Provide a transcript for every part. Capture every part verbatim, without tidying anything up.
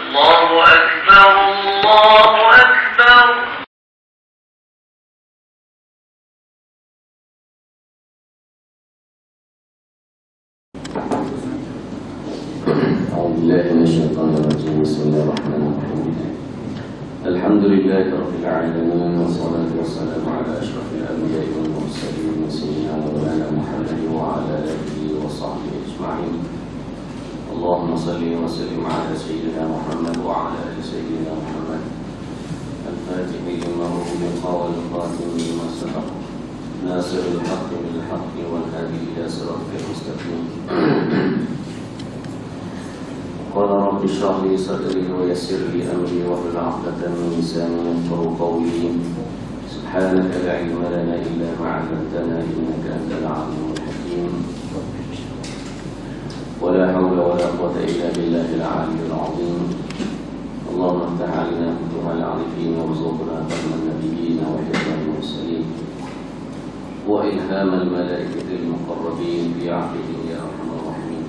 الله أكبر الله أكبر. أعوذ بالله من الشيطان الرجيم. بسم الله الرحمن الرحيم. الحمد لله رب العالمين، والصلاة والسلام على أشرف الأنبياء والمرسلين سيدنا مولانا محمد وعلى آله وصحبه أجمعين. اللهم صل وسلم على سيدنا محمد وعلى آل سيدنا محمد الفاتح لما أغلق والخاتم لما سبق ناصر الحق بالحق والهادي إلى صراطك المستقيم. قال رب اشرح لي صدري ويسر لي أمري واحلل عقدة من لساني يفقهوا قولي. سبحانك لا علم لنا إلا ما علمتنا إنك أنت العليم الحكيم. ولا حول ولا قوة إلا بالله العلي العظيم. اللهم افتح علينا فتوح العارفين وارزقنا فهم النبيين وحفظ المرسلين وإلهام الملائكة المقربين في عهده يا أرحم الراحمين.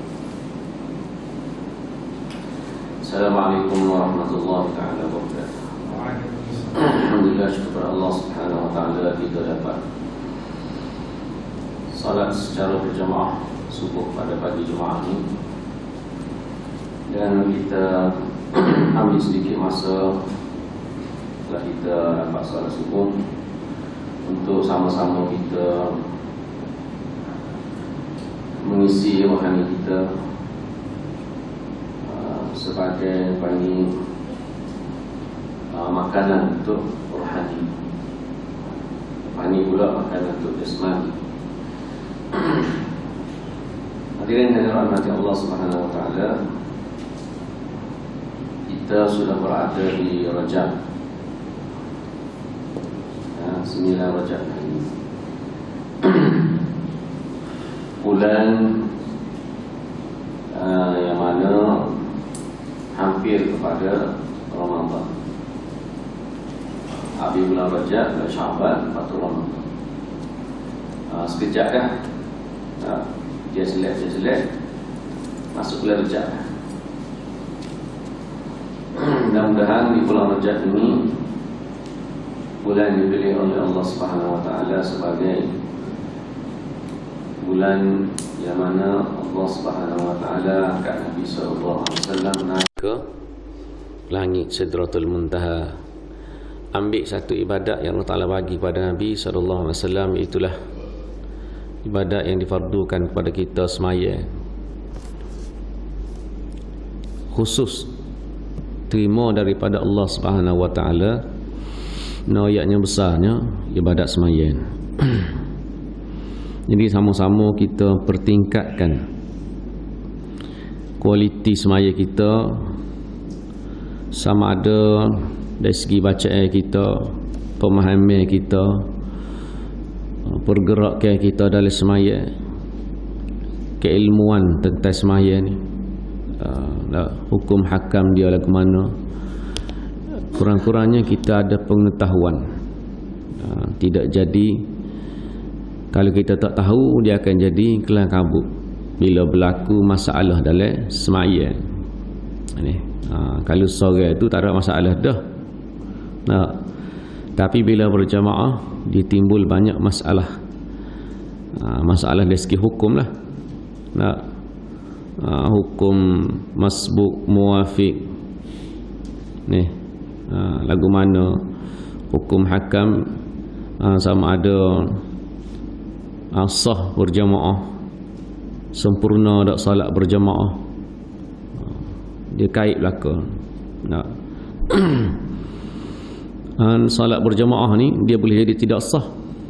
السلام عليكم ورحمة الله تعالى وبركاته. Alhamdulillah, syukur Allah subhanahu wa ta'ala kita dapat salat secara berjamaah subuh pada pagi Jumaat ini, dan kita ambil sedikit masa setelah kita dapat salat subuh untuk sama-sama kita mengisi rohani kita uh, sebagai panggil uh, makanan untuk rohani, panggil pula makanan untuk jasmani. Hadirin yang dirahmati Allah Subhanahu wa taala, kita sudah berada di Rajab. Ya, sembilan Rajab ini. Bulan uh, yang mana hampir kepada Ramadan. Habis bulan Rajab, bulan Syaban, lepas tu Ramadan. Uh, sekejap dah. Uh, Dia selek, dia selek masuk bulan Rajab. Mudah-mudahan di bulan Rajab ini bulan dipilih oleh Allah Subhanahu wa taala sebagai bulan yang mana Allah Subhanahu wa taala angkat Nabi sallallahu alaihi wasallam naik ke langit Sidratul Muntaha, ambil satu ibadat yang Allah Taala bagi pada Nabi sallallahu alaihi wasallam, itulah ibadat yang difardukan kepada kita semaya, khusus terima daripada Allah Subhanahu wa taala. Ayatnya besarnya ibadat semaya. Jadi sama-sama kita pertingkatkan kualiti semaya kita, sama ada dari segi bacaan kita, pemahaman kita, pergerakan kita dalam semaya, keilmuan tentang semaya ni, uh, hukum hakam dia lagu mana, kurang-kurangnya kita ada pengetahuan. uh, tidak jadi, kalau kita tak tahu, dia akan jadi kelang kabut bila berlaku masalah dalam semaya ni. uh, kalau seorang itu tak ada masalah dah, nah, tapi bila berjamaah dia timbul banyak masalah. Ha, masalah dari segi hukum lah. Nah, ha, hukum masbuk muwafiq ni, ha, lagu mana, hukum hakam, ha, sama ada ha, sah berjamaah, sempurna tak salat berjamaah, ha, dia kait belaka. Nah, dan salat berjamaah ni dia boleh jadi tidak sah.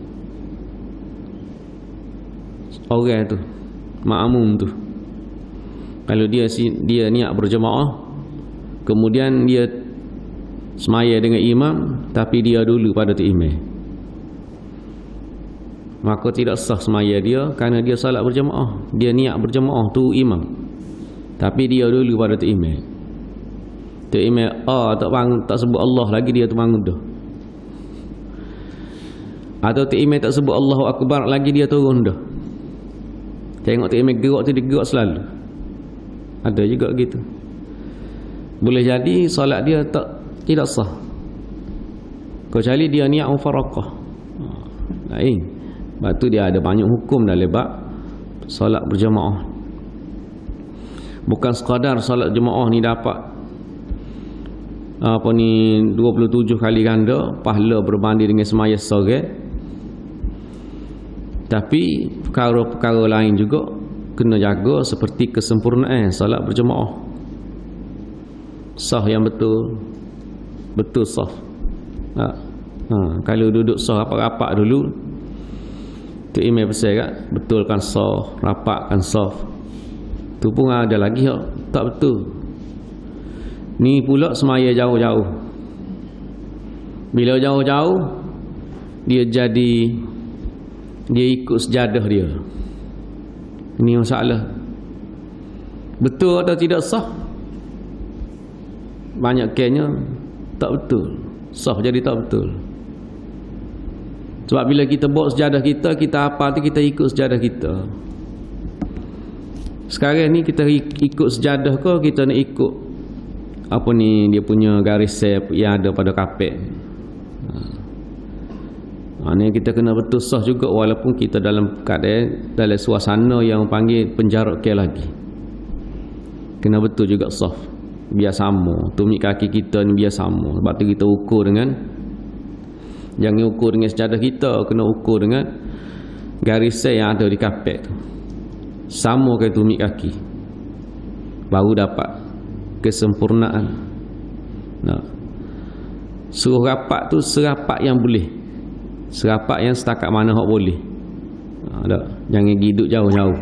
Orang tu, makmum tu, kalau dia dia niat berjamaah, kemudian dia semaya dengan imam, tapi dia dulu pada tu imam, maka tidak sah semaya dia, kerana dia salat berjamaah. Dia niat berjamaah tu imam, tapi dia dulu pada tu imam. Tu imam ah tak bangun, tak sebut Allah lagi, dia tu bangun dah. Atau tu imam tak sebut Allahu Akbar lagi, dia turun dah. Tengok tu imam gerak tu, dia gerak selalu. Ada juga gitu. boleh jadi solat dia tak tidak sah kecuali dia niat mufaraqah. Lain. Sebab tu dia ada banyak hukum dalam bab solat berjemaah. Bukan sekadar solat jemaah ni dapat apa ni dua puluh tujuh kali ganda pahala berbanding dengan semaya seorang, tapi perkara-perkara lain juga kena jaga seperti kesempurnaan solat berjemaah. Sah yang betul, betul sah. Ha. Ha. Kalau duduk sah rapat-rapat dulu, tu email pesan kat betulkan sah, rapatkan sah. Tu pun ada lagi tak, tak betul. Ni pula semaya jauh-jauh. Bila jauh-jauh dia jadi dia ikut sejadah dia. Ini masalah. Betul atau tidak sah? Banyak kenya tak betul. Sah jadi tak betul. Sebab bila kita bawa sejadah kita, kita apa tu kita ikut sejadah kita. Sekarang ni kita ikut sejadah ke kita nak ikut apa ni dia punya garis sep yang ada pada kapet. Ha, ni kita kena betul sah juga walaupun kita dalam keadaan dalam suasana yang panggil penjarak ke lagi. Kena betul juga sah. Biar sama. Tumit kaki kita ni biar sama. Sebab tu kita ukur dengan, jangan ukur dengan sejadah kita, kena ukur dengan garis sep yang ada di kapet tu. Sama ke tumit kaki, baru dapat kesempurnaan. Nah, suruh rapat tu serapat yang boleh, serapat yang setakat mana hak boleh. Ha, tak? Jangan giduk jauh-jauh.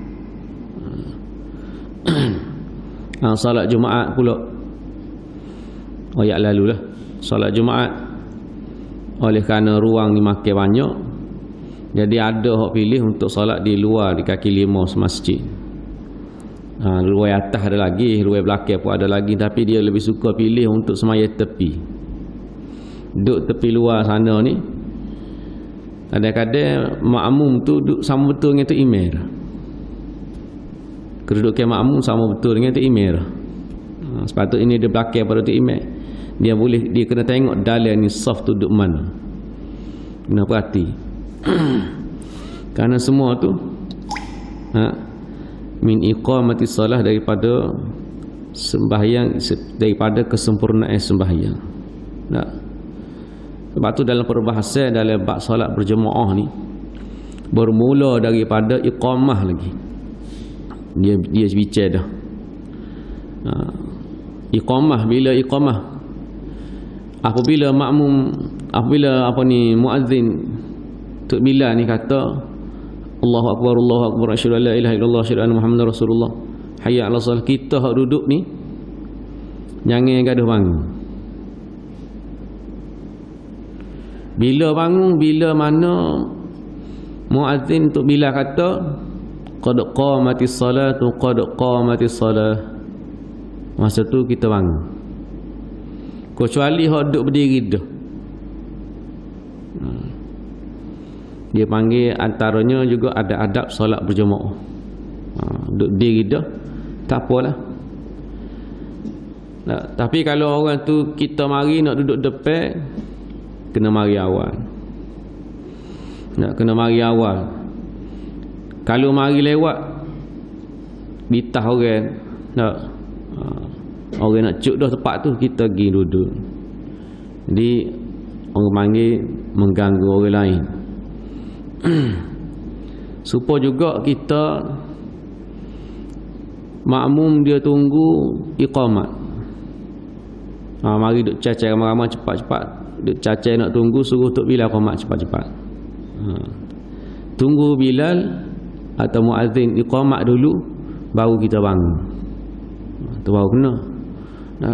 Ha, salat Jumaat pula. Oh ya lalulah. Salat Jumaat oleh kerana ruang ni makin banyak, jadi ada hak pilih untuk solat di luar di kaki lima semasjid. Ha, luar atas ada lagi, luar belakang pun ada lagi, tapi dia lebih suka pilih untuk semaya tepi. Duduk tepi luar sana ni, kadang-kadang makmum tu duduk sama betul dengan tu imam. Kedudukan makmum sama betul dengan tu imam. Ha, sepatutnya dia belakang pada tu imam. Dia boleh, dia kena tengok dalam ni saf tu duduk mana. Kena perhati. Karena semua tu ha, min iqamati salah, daripada sembahyang, daripada kesempurnaan sembahyang. Nah, sebab tu dalam perbahasan dalam bab solat berjemaah ni bermula daripada iqamah lagi. Dia dia bicara dah. Ha, iqamah, bila iqamah, apabila makmum, apabila apa ni muazzin Tok Bilal ni kata Allahu Akbar, Allahu Akbar, asyhadu an la ilaha illallah, asyhadu anna Muhammadar Rasulullah, hayya 'alas salah, kita hak duduk ni jangan gaduh bangun. Bila bangun, bila mana muazzin Tok Bilal kata qad qamatis salatu, qad qamatis salah, masa tu kita bangun. Kecuali hak duduk berdiri dah. Dia panggil antaranya juga ada adab solat berjemaah. Ha, duduk diri dah tak apalah. Nah, tapi kalau orang tu kita mari nak duduk depan, kena mari awal. Nak kena mari awal. Kalau mari lewat ditah orang, nak ha, orang nak cuk dah tempat tu, kita pergi duduk. Jadi orang panggil mengganggu orang lain. Supaya juga kita makmum dia tunggu iqamat. Ha, mari duk cacai ramai-ramai cepat-cepat, duk cacai nak tunggu, suruh Tok Bilal iqamat cepat-cepat. Ha, tunggu Bilal atau muazzin iqamat dulu, baru kita bangun. Ha, tu baru kena. Ha,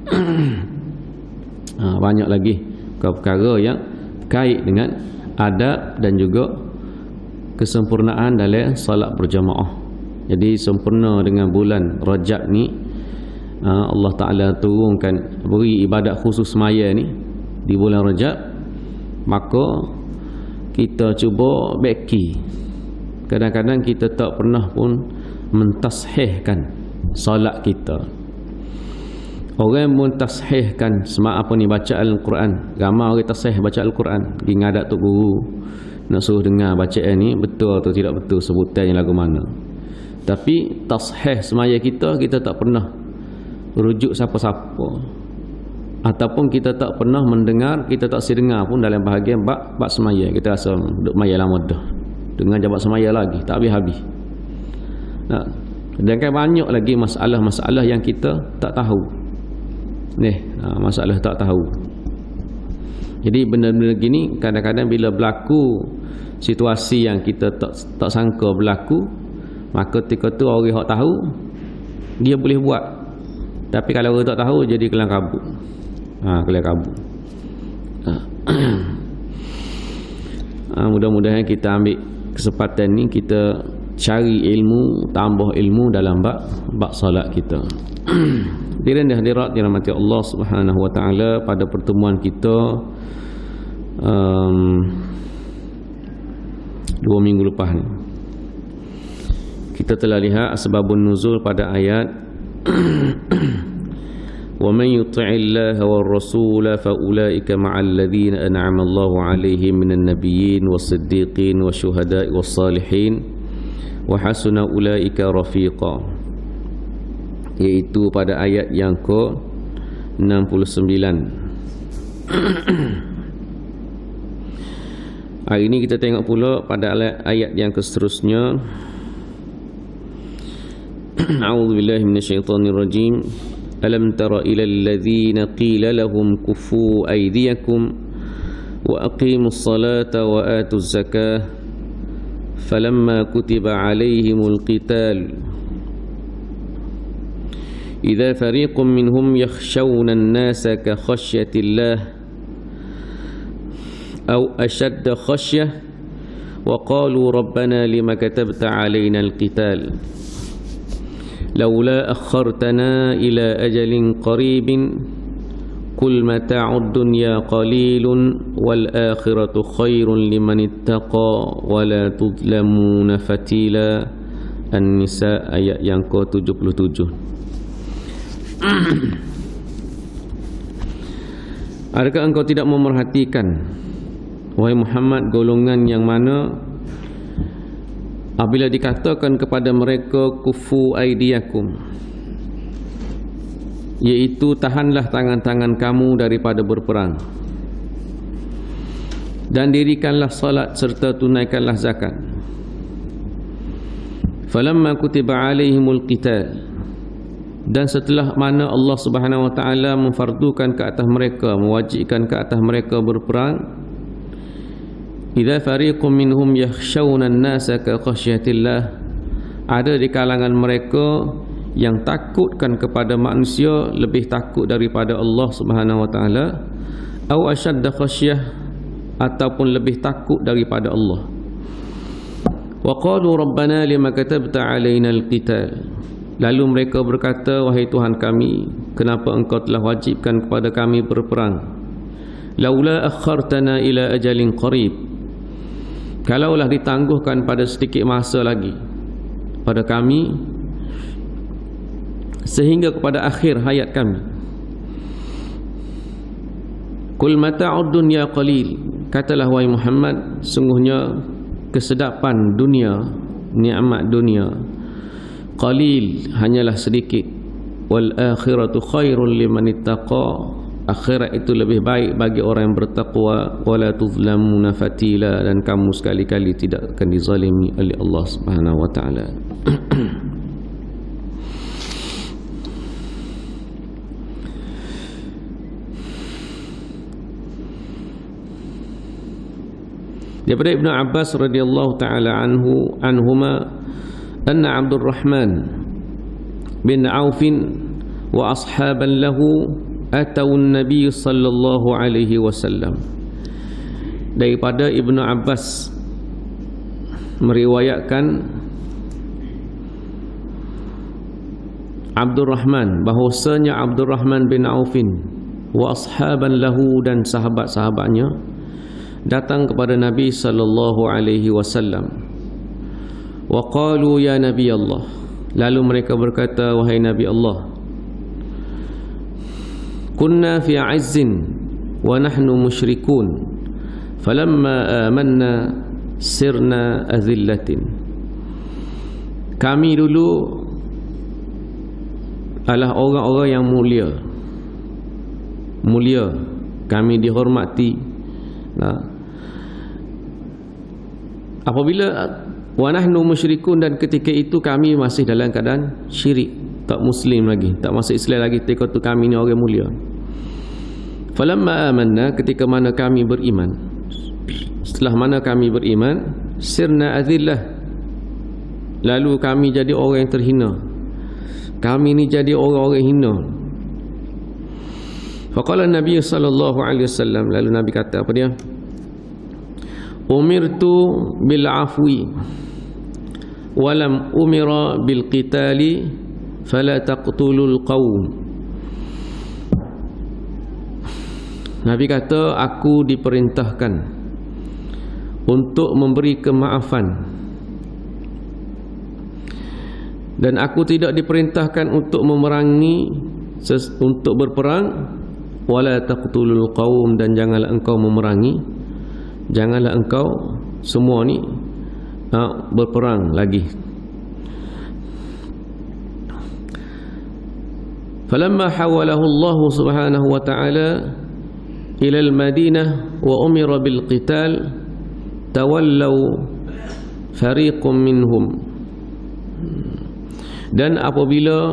ha, banyak lagi perkara yang kait dengan adab dan juga kesempurnaan dalam salat berjamaah. Jadi sempurna dengan bulan Rajab ni, Allah Ta'ala turunkan, beri ibadat khusus semaya ni di bulan Rajab, maka kita cuba beki. Kadang-kadang kita tak pernah pun mentashihkan salat kita. Orang pun tashihkan semak apa ni baca Al-Quran. Ramai orang tashih baca Al-Quran. Pergi ngadak tok guru nak suruh dengar bacaan ni betul atau tidak betul sebutannya lagu mana. Tapi tashih semaya kita kita tak pernah rujuk siapa-siapa. Ataupun kita tak pernah mendengar, kita tak si dengar pun dalam bahagian bab bab semaya. Kita rasa duk maya lama dah. Dengan jabat semaya lagi tak habis-habis. Nah, dan kan banyak lagi masalah-masalah yang kita tak tahu. Ni, ha, masalah tak tahu. Jadi benda-benda gini kadang-kadang bila berlaku situasi yang kita tak tak sangka berlaku, maka ketika tu orang yang tahu dia boleh buat. Tapi kalau orang tak tahu jadi kelang kabut. Ha, kelang kabut. Ha. Ha, mudah-mudahan kita ambil kesempatan ni kita cari ilmu, tambah ilmu dalam bab bab solat kita. Hadirin dan hadirat dirahmati Allah Subhanahu wa taala, pada pertemuan kita um, dua minggu lepas ni kita telah lihat asbabun nuzul pada ayat wa man yuti'illaha war rasula fa ulaika ma'al ladzina an'ama Allahu 'alaihim minan nabiyyin was-siddiqin wasyuhada'i was-salihin wa hasuna ulaika rafiqa, iaitu pada ayat yang ke enam puluh sembilan. Hari ini kita tengok pula pada ayat yang seterusnya. A'udzu billahi minasyaitonir rajim. Alam tara ilal ladzina qila lahum kufu aydiyakum wa aqimus salata wa atuz zakah falamma kutiba alaihimul qital إذا فريق منهم يخشون الناس كخشية الله أو أشد خشية وقالوا ربنا لما كتبت علينا القتال لولا أخرتنا إلى أجل قريب قل متاع الدنيا قليل والآخرة خير لمن اتقى ولا تظلمون فتيلا. An-Nisa ayat yang ke tujuh puluh tujuh. Adakah engkau tidak memerhatikan, wahai Muhammad, golongan yang mana apabila dikatakan kepada mereka kufu aidiyakum, iaitu tahanlah tangan-tangan kamu daripada berperang dan dirikanlah salat serta tunaikanlah zakat, falamma kutiba alaihimul qital, dan setelah mana Allah Subhanahu wa taala memfardukan ke atas mereka, mewajibkan ke atas mereka berperang, idza fariqum minhum yakhshawna an-nasa ka khasyatillah, ada di kalangan mereka yang takutkan kepada manusia lebih takut daripada Allah Subhanahu wa taala, au ashadda khasyah, ataupun lebih takut daripada Allah. Wa qalu rabbana lima katabta alaina al-qital, lalu mereka berkata, wahai Tuhan kami, kenapa engkau telah wajibkan kepada kami berperang? Laula akhartana ila ajalin qarib, kalaulah ditangguhkan pada sedikit masa lagi pada kami, sehingga kepada akhir hayat kami. Qul mata'ud dunya qalil, katalah wahai Muhammad, sungguhnya kesedapan dunia, nikmat dunia, qalil, hanyalah sedikit, wal akhiratu khairul liman ittaqa, akhirat itu lebih baik bagi orang yang bertakwa, wala tuzlamuna fatila, dan kamu sekali-kali tidak akan dizalimi oleh Allah Subhanahu wa taala. Daripada Ibnu Abbas radhiyallahu taala anhu anhuma anna Abdurrahman bin Auf wa ashaban lahu atau Nabi sallallahu alaihi wasallam. Daripada Ibnu Abbas meriwayatkan Abdurrahman, bahwasanya Abdurrahman bin Auf wa ashaban lahu, dan sahabat-sahabatnya datang kepada Nabi sallallahu alaihi wasallam. Wa qalu ya Nabi Allah, lalu mereka berkata, wahai Nabi Allah, kunna fi 'izzin wa nahnu musyrikun falamma amanna sirna azillatin. Kami dulu adalah orang-orang yang mulia, mulia, kami dihormati. Nah, apabila wa nahnu musyrikun, dan ketika itu kami masih dalam keadaan syirik, tak muslim lagi, tak masuk Islam lagi, ketika itu kami ni orang mulia. Falamma amanna, ketika mana kami beriman, setelah mana kami beriman, sirna azillah, lalu kami jadi orang yang terhina. Kami ni jadi orang-orang hina. Faqala Nabi sallallahu alaihi wasallam, lalu Nabi kata apa dia? Umirtu bil afwi walam umira bil qitali fala taqtulul qaum. Nabi kata, aku diperintahkan untuk memberi kemaafan, dan aku tidak diperintahkan untuk memerangi, untuk berperang. Wala taqtulul qaum, dan janganlah engkau memerangi, janganlah engkau semua ni ha, berperang lagi. Falamma hawalahu Allah subhanahu wa ta'ala ila al-Madinah wa umira bil qital tawallaw fariqum minhum. Dan apabila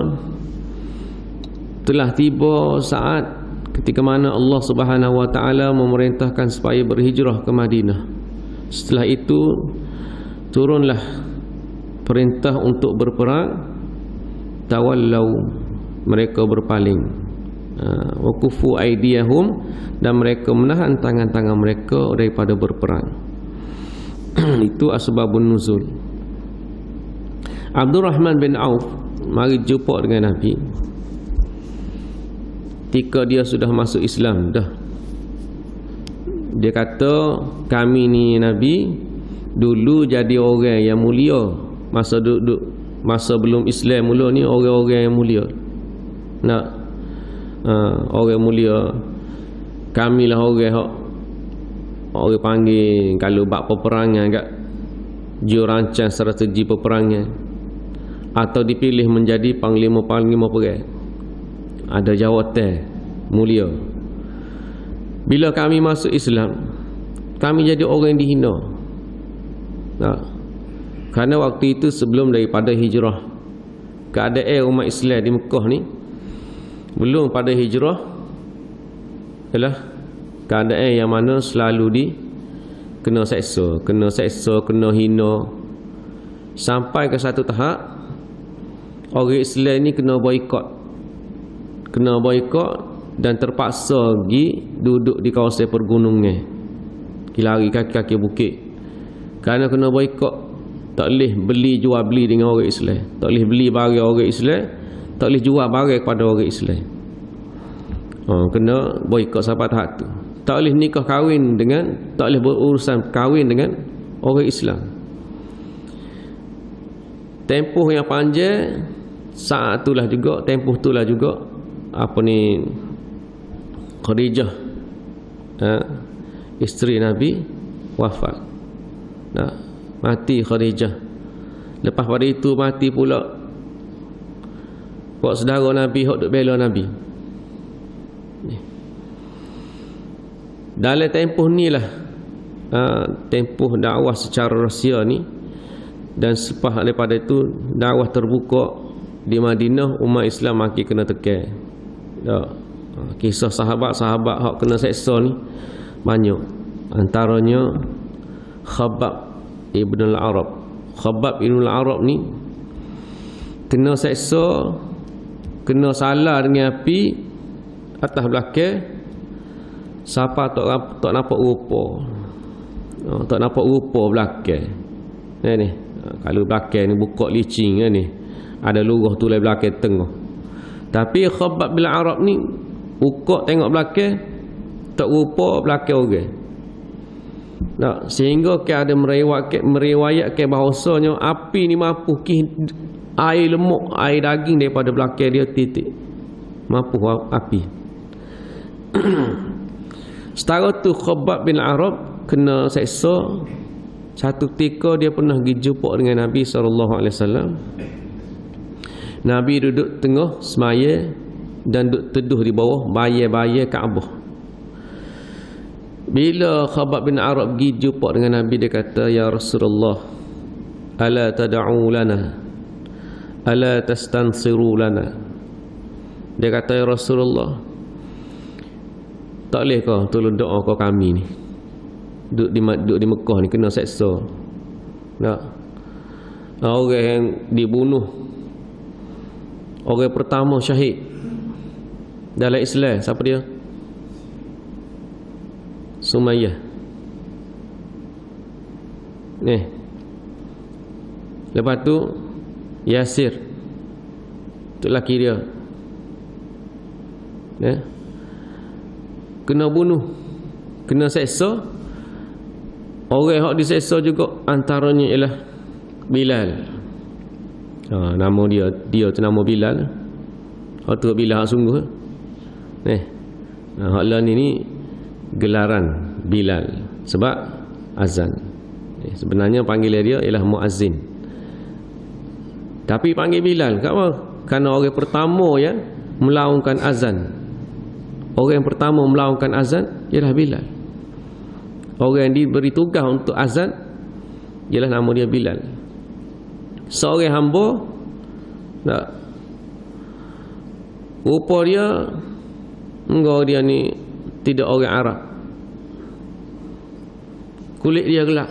telah tiba saat ketika mana Allah Subhanahu wa taala memerintahkan supaya berhijrah ke Madinah, setelah itu turunlah perintah untuk berperang. Tawallau, mereka berpaling. Wa kufu aydiyahum, dan mereka menahan tangan-tangan mereka daripada berperang. Itu asbabun nuzul. Abdurrahman bin Auf mari jumpa dengan Nabi ketika dia sudah masuk Islam dah. Dia kata, kami ni Nabi dulu jadi orang yang mulia, masa duduk masa belum Islam mula ni orang-orang yang mulia. Nak uh, orang mulia, kami lah orang hak orang panggil kalau bab peperangan kat jurancang strategi peperangan, atau dipilih menjadi panglima-panglima perang, ada jawatan mulia. Bila kami masuk Islam, kami jadi orang yang dihina. Nah, kerana waktu itu sebelum daripada hijrah, keadaan umat Islam di Mekah ni belum pada hijrah ialah keadaan yang mana selalu di kena seksa, kena seksa, kena hina, sampai ke satu tahap orang Islam ni kena boikot, kena boikot dan terpaksa pergi duduk di kawasan pergunungan, lari kaki-kaki bukit, kerana kena boikot. Tak boleh beli jual beli dengan orang Islam, tak boleh beli barang orang Islam, tak boleh jual barang kepada orang Islam. Oh, kena boikot sampai tahap tu. Tak boleh nikah kahwin dengan, tak boleh berurusan kahwin dengan orang Islam. Tempoh yang panjang, saat itulah juga, tempoh itulah juga apa ni, Khadijah, ha, isteri Nabi wafat. Nah, mati Khadijah. Lepas pada itu mati pula buat saudara Nabi hok duk bela Nabi. Dalam tempoh ni lah, ha, tempoh dakwah secara rahsia ni, dan selepas daripada itu dakwah terbuka di Madinah, umat Islam makin kena tekan. Ya, kisah sahabat-sahabat hok kena seksa ni banyak. Antaranya Khabbab Ibn al-Arab. Khabbab Ibn al-Arab ni kena seksa, kena salah dengan api atas belakang, siapa tak tak nampak rupa, oh, tak nampak rupa belakang ni ni. Kalau belakang ni buka licin kan ni, ada lurah tu lai belakang tengah. Tapi Khabbab bin Arab ni buka tengok belakang, tak rupa belakang orang. Nah, sehingga ke ada meriwayatkan meriwayatkan bahawasanya api ni mampu ki air lemuk, air daging daripada belakang dia titik. Mampu api. Setara tu Khabbab bin Arab kena seksa. Satu ketika dia pernah pergi jumpa dengan Nabi sallallahu alaihi wasallam. Nabi duduk tengah semaya dan duduk teduh di bawah bayar-bayar Kaabah. Bila Khabbab bin Arab pergi jumpa dengan Nabi, dia kata, "Ya Rasulullah, ala tad'u lana, ala tastansiru lana." Dia kata, "Ya Rasulullah, tak boleh kau tolong doa kau kami ni. Duduk di, duduk di Mekah ni kena seksa. Tak? Orang yang dibunuh, orang pertama syahid dalam Islam, siapa dia? Sumayyah. Ni. Lepas tu Yasir. Tu laki dia. Ya. Kena bunuh, kena seksa. Orang yang diseksa juga antaranya ialah Bilal. Ha, nama dia, dia tu nama Bilal. Hak tu Bilal sungguh. Eh. Nah, hak lain ni gelaran Bilal sebab azan. Eh, sebenarnya panggilan dia ialah muazzin. Tapi panggil Bilal kat apa? Kerana orang pertama yang melaungkan azan. Orang yang pertama melaungkan azan ialah Bilal. Orang yang diberi tugas untuk azan ialah nama dia Bilal. Seorang hamba, tak, rupa dia enggak, dia ni tidak orang Arab. Kulit dia gelap.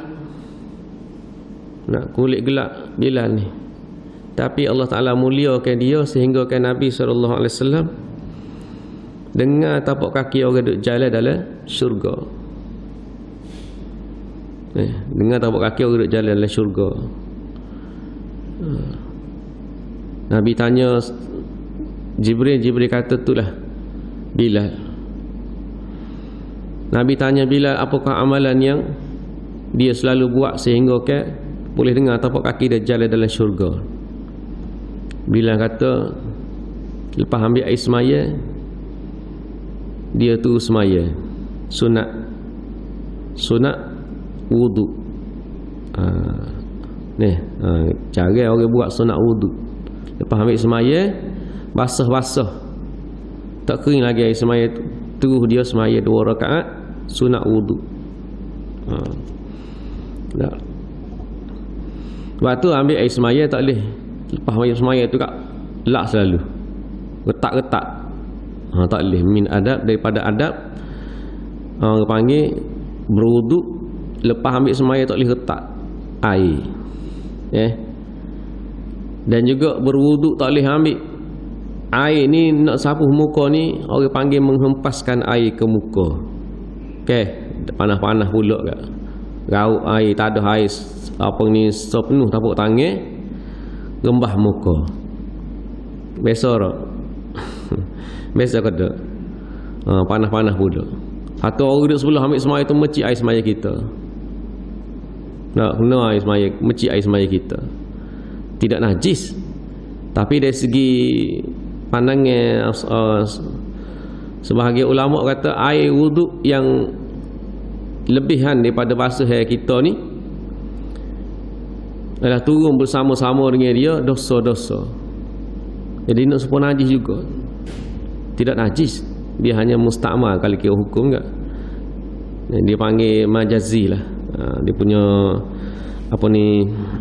Nak kulit gelap Bilal ni. Tapi Allah Ta'ala muliakan dia sehingga kan Nabi sallallahu alaihi wasallam dengar tapak kaki orang duduk jalan dalam syurga. Eh, dengar tapak kaki orang duduk jalan dalam syurga. Nabi tanya Jibril, Jibril kata itulah Bilal. Nabi tanya Bilal, apakah amalan yang dia selalu buat sehingga ke boleh dengar tapak kaki dia jalan dalam syurga. Bilal kata, lepas ambil air semaya, dia tu semaya sunat sunat wudu. Ha, ni ha, cara orang buat sunat wudu. Lepas ambil semaya, basah-basah, tak kering lagi air semaya tu, terus dia semaya dua rakaat sunat wudu. Ha, tak. Lepas tu ambil air semaya tak boleh. Lepas ambil semaya tu kak lak selalu, retak-retak. Ha, tak boleh. Min adab, daripada adab orang panggil berwuduk, lepas ambil semaya tak boleh retak air. Eh. Dan juga berwuduk tak boleh ambil air ni nak sapuh muka ni, orang panggil menghempaskan air ke muka. Okey, panas-panas pula kak. Rauk air, tak ada air apa ni sepenuh tapak tangan, rembah muka. Biasa tak? Biasa ke tak? Ha, panas-panas pula. Satu orang duduk sebelah ambil semaya tu mecik air semaya kita. Nak kena air semaya, mecik air semaya kita. Tidak najis. Tapi dari segi pandangan uh, sebahagian ulama kata air wuduk yang lebihan daripada basuh air kita ni adalah turun bersama-sama dengan dia dosa-dosa. Jadi nak supaya najis juga. Tidak najis, dia hanya mustakmal kalau kira hukum tak. Dia panggil majazi lah. Ha, dia punya apa ni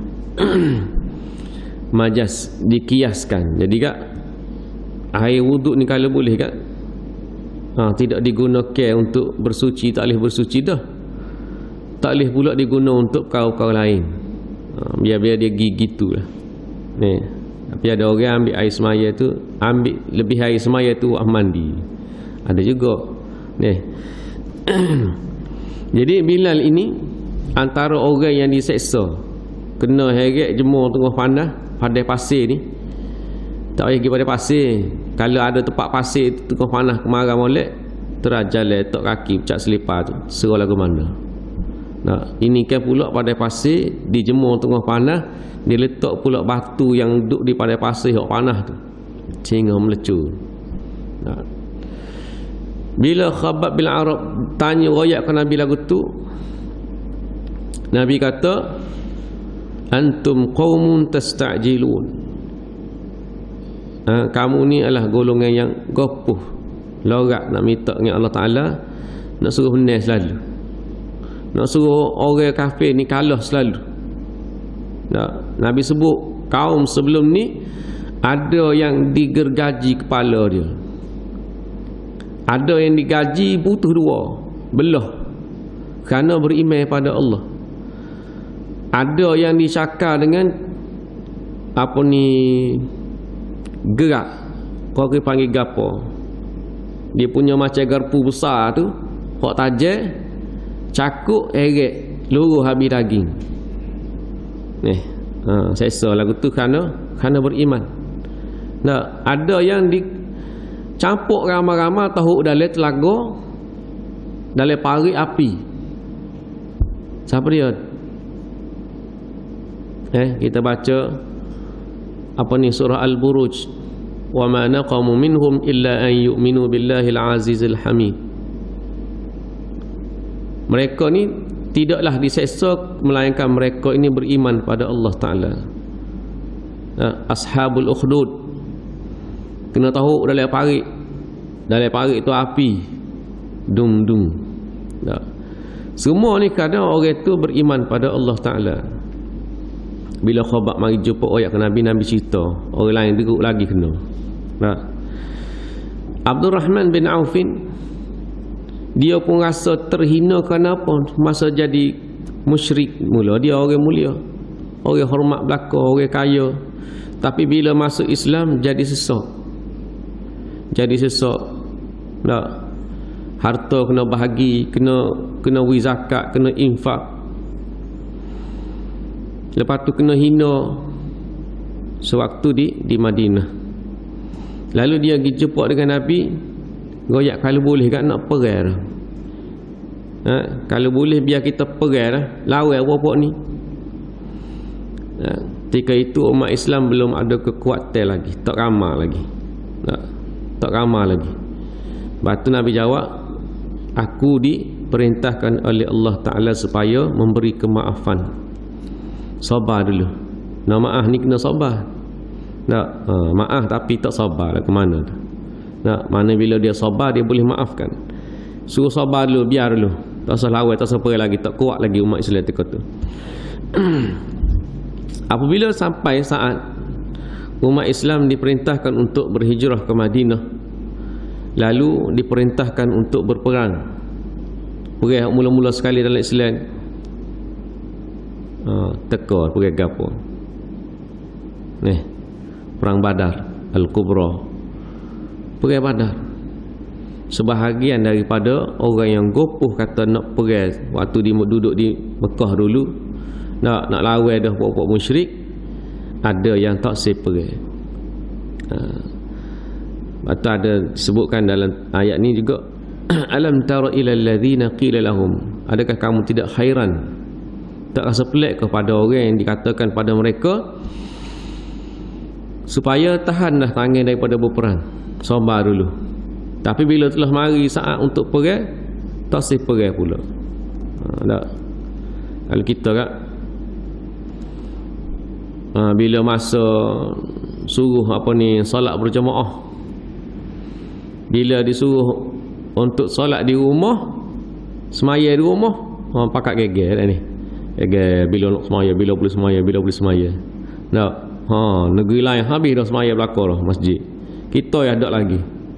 majas, dikiaskan. Jadi kak air wuduk ni kalau boleh kak, ha, tidak digunakan untuk bersuci, tak boleh bersuci dah. Tak boleh pula digunakan untuk kau-kau lain. Ha, biar-biar dia gitu lah. Ni. Tapi ada orang ambil air semaya tu, ambil lebih air semaya tu buat mandi. Ada juga. Ni. Jadi Bilal ini antara orang yang diseksa, kena heret jemur tengah panas, padai pasir ni. Tak payah pergi pada pasir. Kalau ada tempat pasir tengah panas kemarau molek, terus jalan tok kaki pecak selipar tu, serah lagu mana. Nah, ini kan pula padai pasir dijemur tengah panas, dia letak pula batu yang duduk di padai pasir hok panas tu sehingga melecur. Nah. Bila Khabbab bin Arab tanya royak ke Nabi lagu tu, Nabi kata, antum qaumun tasta'jilun. Ha, kamu ni adalah golongan yang gopoh, lorak nak minta dengan Allah Ta'ala, nak suruh benar selalu, nak suruh orang kafir ni kalah selalu. Nah, Nabi sebut kaum sebelum ni ada yang digergaji kepala dia, ada yang digaji putus dua belah kerana beriman pada Allah, ada yang dicakar dengan apa ni gerak, kau kena panggil gapo, dia punya macam garpu besar tu, hok tajam cakuk eret luruh habis daging. Ni ha, seksa lagu tu kerana kerana beriman. Nah, ada yang dicampur ramai-ramai tahu dalam telaga, dalam parit api. Siapa dia? Eh, kita baca apa ni surah Al-Buruj, wa ma naqamu minhum illa an yu'minu billahil azizil hamid. Mereka ni tidaklah diseksa melainkan mereka ini beriman pada Allah Ta'ala. Nah, ashabul ukhdud kena tahu dalam parit, dalam parit itu api dum dum. Nah, semua ni kadang orang itu beriman pada Allah Ta'ala. Bila Khabbab mari jumpa ayat ke Nabi, Nabi cerita, orang lain deruk lagi kena. Nah, Abdul Rahman bin Aufin, dia pun rasa terhina kerana apa? Masa jadi musyrik mula, dia orang mulia, orang hormat belaka, orang kaya. Tapi bila masuk Islam jadi sesak, jadi sesak. Tak, harta kena bahagi, kena kena wi zakat, kena infak. Lepas tu kena hina sewaktu di di Madinah. Lalu dia pergi jumpa dengan Nabi, goyak kalau boleh kan nak perang. Ha, kalau boleh biar kita perang lah, lawan apa ni. Ha, ketika itu umat Islam belum ada kekuatan lagi, tak ramai lagi. Ha, tak ramai lagi. Lepas tu Nabi jawab, aku diperintahkan oleh Allah Ta'ala supaya memberi kemaafan. Sabar dulu. Nak maaf ni kena sabar. Tak, ha, maaf tapi tak sabar lah ke mana tu. Nak, mana bila dia sabar dia boleh maafkan. Suruh sabar dulu, biar dulu. Tak usah lawan, tak usah pergi lagi, tak kuat lagi umat Islam tu kata. Apabila sampai saat umat Islam diperintahkan untuk berhijrah ke Madinah, lalu diperintahkan untuk berperang. Perang mula-mula sekali dalam Islam. Ha, teka perang gapo? Ni, perang Badar Al-Kubra. Perang Badar. Sebahagian daripada orang yang gopoh kata nak perang waktu dia duduk di Mekah dulu, nak nak lawan dah puak-puak musyrik, ada yang tak sip perang. Ha. Atau ada disebutkan dalam ayat ni juga, alam tara ilal ladzina qila lahum, adakah kamu tidak hairan, tak rasa pelik kepada orang yang dikatakan pada mereka supaya tahanlah tangan daripada berperang, sabar dulu. Tapi bila telah mari saat untuk perang, tak sih perang pula. Ha, tak. Kalau kita kan, ha, bila masa suruh apa ni solat berjemaah, bila disuruh untuk solat di rumah, semaya di rumah, ha, pakat geger dah ni. Geger bila nak semaya, bila boleh semaya, bila boleh semaya. Tak. Ha, negeri lain habis dah semaya belakang dah masjid. Kita yang ada lagi.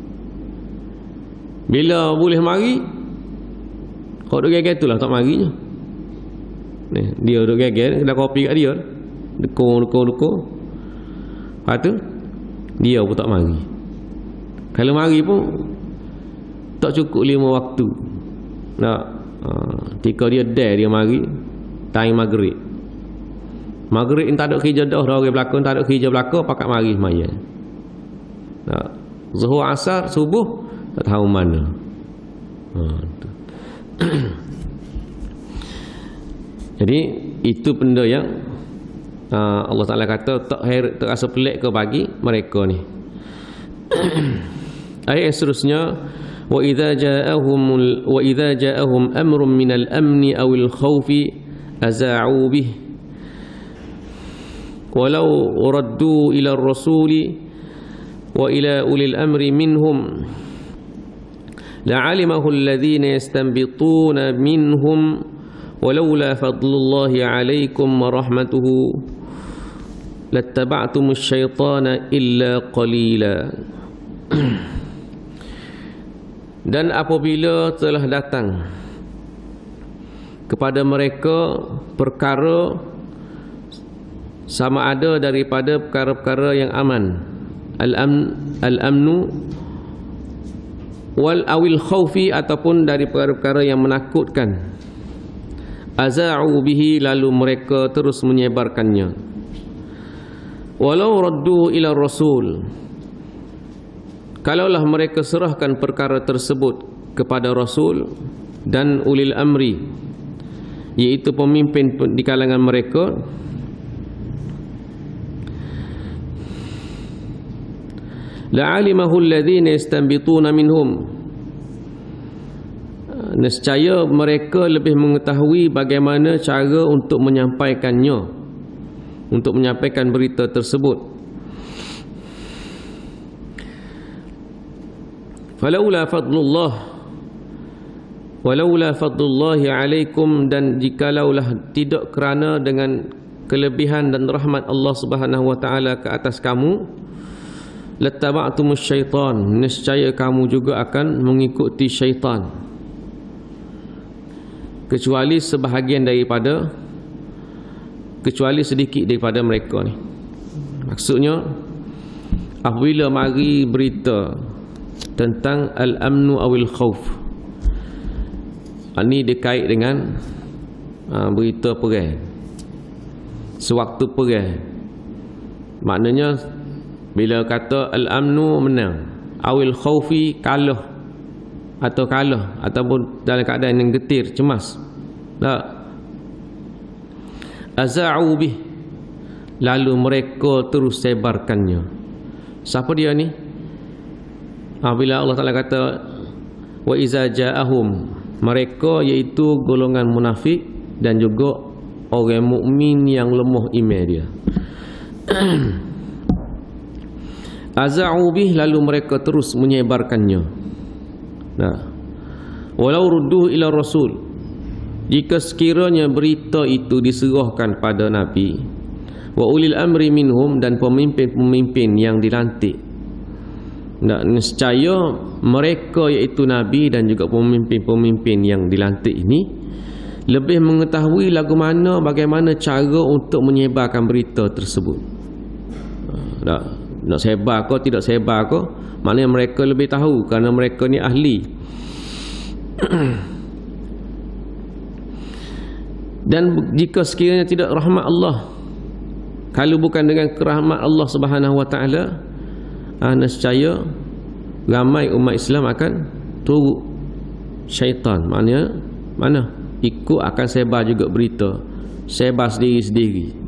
Bila boleh mari, kau duk geger tu lah tak marinya. Ni, dia duk geger, dah kopi kat dia. Dekung, dekung, dekung. Lepas tu, dia pun tak mari. Kalau mari pun, tak cukup lima waktu. Tak. Ha, ketika dia dare dia mari, time maghrib. Maghrib ni tak ada kerja dah, dah orang belakang, tak ada kerja belakang, pakat mari semaya. Tak. Zuhur, asar, subuh, tak tahu mana. Ha, tu. Jadi itu benda yang uh, Allah Ta'ala kata tak her, tak rasa pelik ke bagi mereka ni. Ayat yang seterusnya, wa idza ja'ahum wa idza ja'ahum amrun minal amni awil khawfi aza'u bih walau raddu ila ar-rasuli wa ila ulil amri minhum la'alimahu alladhina yastanbituna minhum walaula fadlullahi 'alaikum wa rahmatuhu lattaba'tumus syaitana illa qalila. Dan apabila telah datang kepada mereka perkara sama ada daripada perkara-perkara yang aman, al-amn al-amnu wal awil khawfi, ataupun dari perkara-perkara yang menakutkan, aza'u bihi, lalu mereka terus menyebarkannya. Walau raddu ila rasul, kalaulah mereka serahkan perkara tersebut kepada Rasul dan ulil amri, iaitu pemimpin di kalangan mereka, la'alimahu alladhina yastanbituna minhum, nescaya mereka lebih mengetahui bagaimana cara untuk menyampaikannya, untuk menyampaikan berita tersebut. Falaula fadlullah walaula fadlullahi alaikum, dan jikalaulah tidak kerana dengan kelebihan dan rahmat Allah Subhanahu wa taala ke atas kamu, lattaba'tumus syaitan, nescaya kamu juga akan mengikuti syaitan, kecuali sebahagian daripada kecuali sedikit daripada mereka ni. Maksudnya apabila mari berita tentang al-amnu awil khawf, ini dikait dengan uh, berita perang, sewaktu perang. Maknanya bila kata al-amnu menang, awil khawfi kalah atau kalah ataupun dalam keadaan yang getir, cemas, tak, aza'u bih, lalu mereka terus sebarkannya. Siapa dia ni? Bila Allah Ta'ala kata wa iza ja'ahum, mereka iaitu golongan munafik dan juga orang mukmin yang lemah iman dia. Aza'u bih, lalu mereka terus menyebarkannya. Nah, walau rudduh ila rasul, jika sekiranya berita itu diserahkan pada Nabi, wa ulil amri minhum, dan pemimpin-pemimpin yang dilantik. Nah, nescaya mereka iaitu Nabi dan juga pemimpin-pemimpin yang dilantik ini lebih mengetahui lagu mana, bagaimana cara untuk menyebarkan berita tersebut. Nak, nak sebar ke tidak sebar ke, maknanya mereka lebih tahu kerana mereka ni ahli. Dan jika sekiranya tidak rahmat Allah, kalau bukan dengan kerahmat Allah Subhanahu wa taala, Ah, nescaya ramai umat Islam akan turut syaitan. Maknanya mana? Ikut akan sebar juga berita, sebar sendiri-sendiri.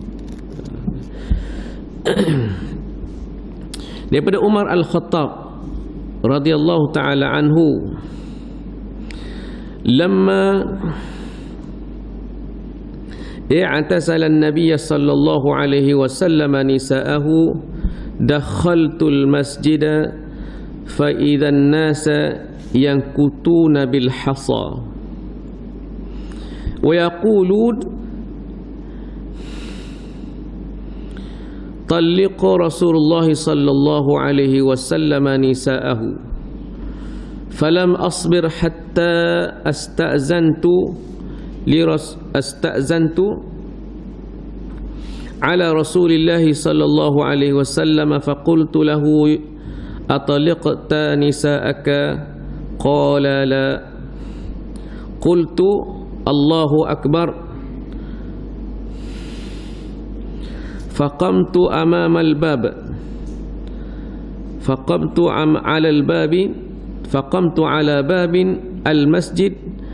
Daripada Umar Al-Khattab radhiyallahu taala anhu, lamma i'tasala an-nabiy sallallahu alaihi wasallam nisa'ahu dakhaltul masjida fa idzan nasa yankutuna bil hasa wa yaqulun talliqa Rasulullah sallallahu alaihi wasallam nisa'ahu falam asbir hatta asta'zantu li asta'zantu على رسول الله صلى الله عليه وسلم فقلت له أطلقت نساءك قال لا قلت الله أكبر فقمت أمام الباب فقمت على الباب فقمت على باب المسجد